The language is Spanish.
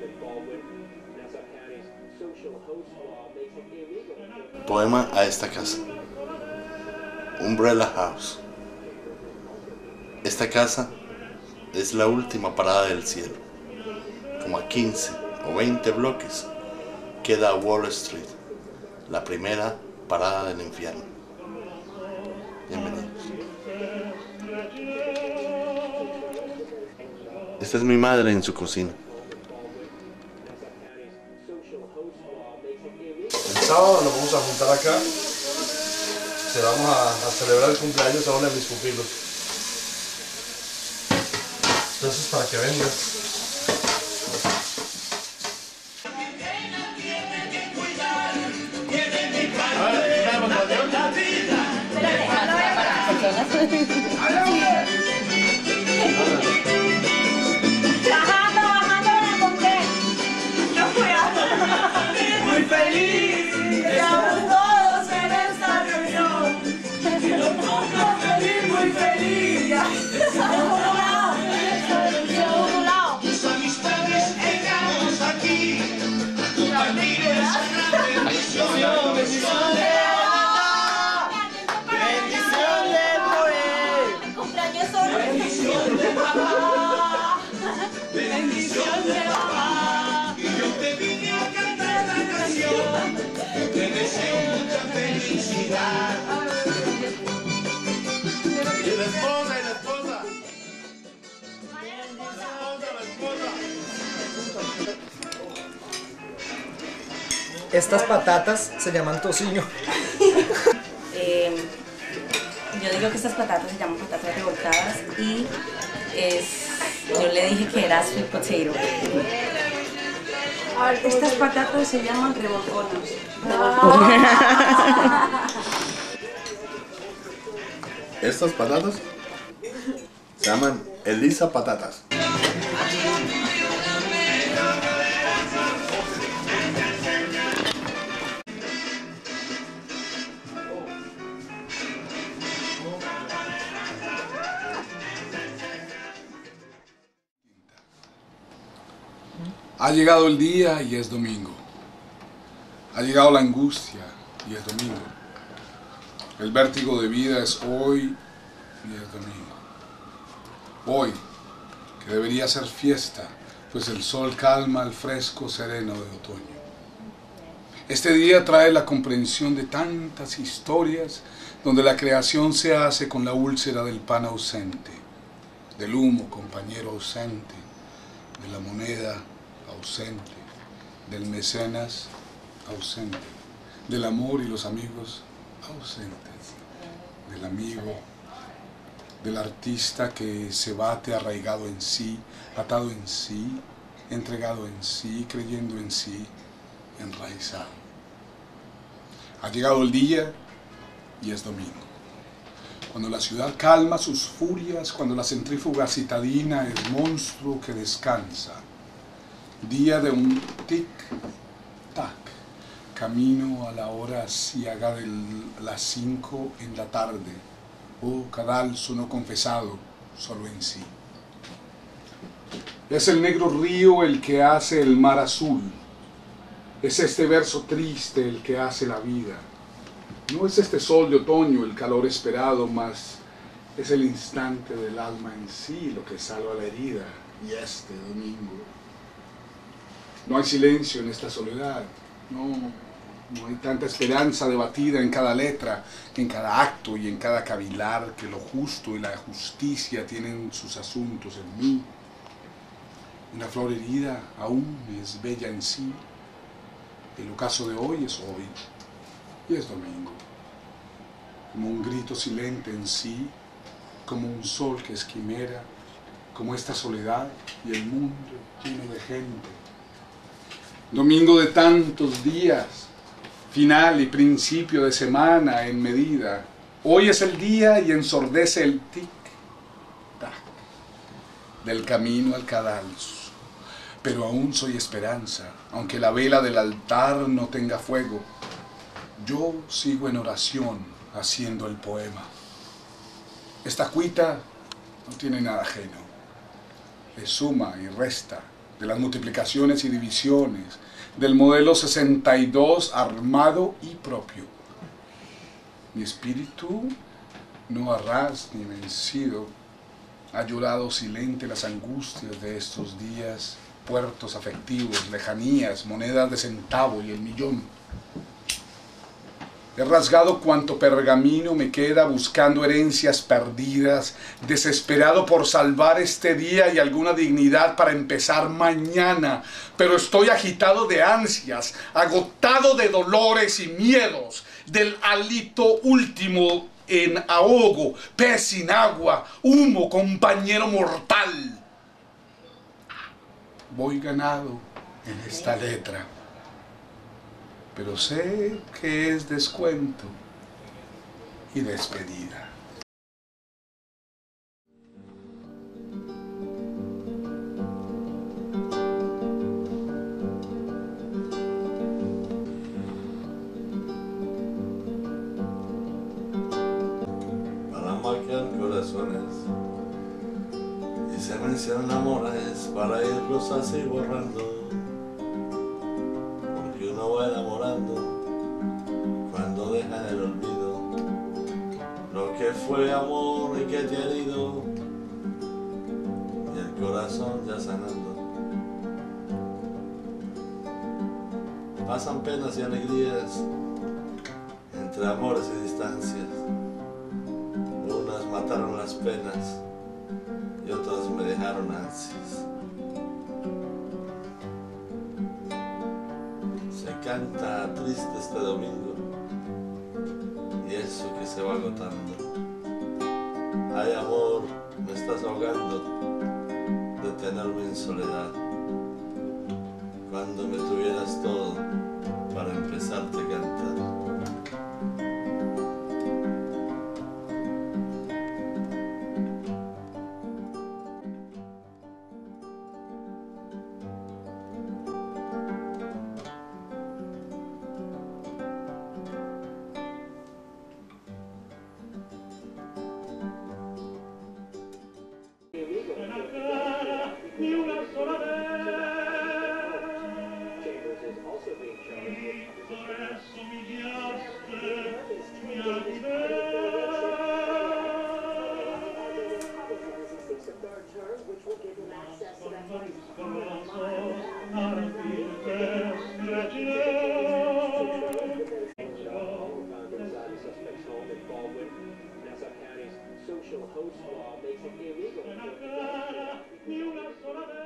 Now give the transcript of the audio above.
Poema a esta casa. Umbrella House. Esta casa es la última parada del cielo. Como a 15 o 20 bloques queda Wall Street, la primera parada del infierno. Bienvenidos. Esta es mi madre en su cocina. El sábado nos vamos a juntar acá. Vamos a celebrar el cumpleaños a uno de mis pupilos. Entonces, para que vengas. Muy feliz, estamos todos en esta reunión. Muy feliz, Tus amistades llegamos aquí. Compartir esa gran bendición. bendición de Noé. Cumpleaños solo. Bendición de papá. Bendición de mamá. Y yo te vine a cantar la canción. Te deseo mucha felicidad. Y la esposa, y la esposa. Estas patatas se llaman tocino. Yo digo que estas patatas se llaman patatas revoltadas y yo le dije que era sweet potato. Estas patatas se llaman revolconas. Estas patatas se llaman Elisa Patatas. Ha llegado el día y es domingo. Ha llegado la angustia y es domingo. El vértigo de vida es hoy y es domingo. Hoy, que debería ser fiesta, pues el sol calma el fresco sereno de otoño. Este día trae la comprensión de tantas historias donde la creación se hace con la úlcera del pan ausente, del humo, compañero ausente, de la moneda ausente, del mecenas ausente, del amor y los amigos ausentes, del amigo, del artista que se bate arraigado en sí, atado en sí, entregado en sí, creyendo en sí, enraizado. Ha llegado el día y es domingo. Cuando la ciudad calma sus furias, cuando la centrífuga citadina es monstruo que descansa. Día de un tic-tac, camino a la hora ciaga de las 5 en la tarde, cadalso no confesado, solo en sí. Es el negro río el que hace el mar azul, es este verso triste el que hace la vida. No es este sol de otoño el calor esperado, mas es el instante del alma en sí lo que salva la herida, y este domingo. No hay silencio en esta soledad, no hay tanta esperanza debatida en cada letra, en cada acto y en cada cavilar, que lo justo y la justicia tienen sus asuntos en mí. Una flor herida aún es bella en sí, el ocaso de hoy es hoy y es domingo. Como un grito silente en sí, como un sol que es quimera, como esta soledad y el mundo lleno de gente. Domingo de tantos días, final y principio de semana en medida. Hoy es el día y ensordece el tic-tac del camino al cadalso. Pero aún soy esperanza, aunque la vela del altar no tenga fuego. Yo sigo en oración haciendo el poema. Esta cuita no tiene nada ajeno. Le suma y resta de las multiplicaciones y divisiones, del modelo 62 armado y propio. Mi espíritu, no arras ni vencido, ha llorado silente las angustias de estos días, puertos afectivos, lejanías, monedas de centavo y el millón. He rasgado cuanto pergamino me queda buscando herencias perdidas, desesperado por salvar este día y alguna dignidad para empezar mañana. Pero estoy agitado de ansias, agotado de dolores y miedos, del hálito último en ahogo, pez sin agua, humo, compañero mortal. Voy ganado en esta letra, pero sé que es descuento y despedida. Para marcar corazones y se mencionan amores para irlos así borrando. Uno va enamorando cuando deja en el olvido lo que fue amor y que te ha herido, y el corazón ya sanando. Pasan penas y alegrías entre amores y distancias. Unas mataron las penas y otras me dejaron ansias. Canta triste este domingo y eso que se va agotando. Ay amor, me estás ahogando de tenerme en soledad. Cuando me tuvieras todo para empezarte a cantar. Ni una sola vez. Por eso mi guiaste, mi ayudé. Social host law makes it illegal. Ni una sola vez.